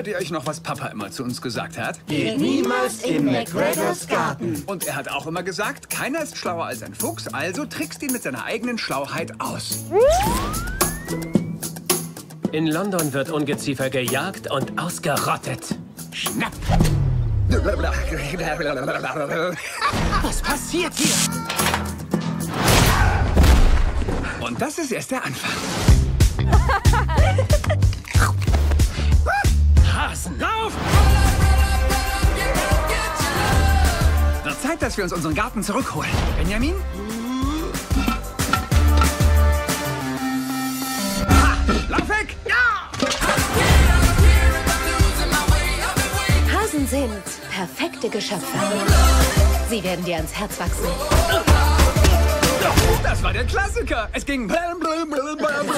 Erinnert ihr euch noch, was Papa immer zu uns gesagt hat? Geht niemals in McGregors Garten. Und er hat auch immer gesagt, keiner ist schlauer als ein Fuchs, also trickst ihn mit seiner eigenen Schlauheit aus. In London wird Ungeziefer gejagt und ausgerottet. Schnapp! Was passiert hier? Und das ist erst der Anfang. Hasen, lauf! Wird Zeit, dass wir uns unseren Garten zurückholen. Benjamin? Ha! Lauf weg! Ja! Hasen sind perfekte Geschöpfe. Sie werden dir ans Herz wachsen. Das war der Klassiker. Es ging blum, blum, blum, blum,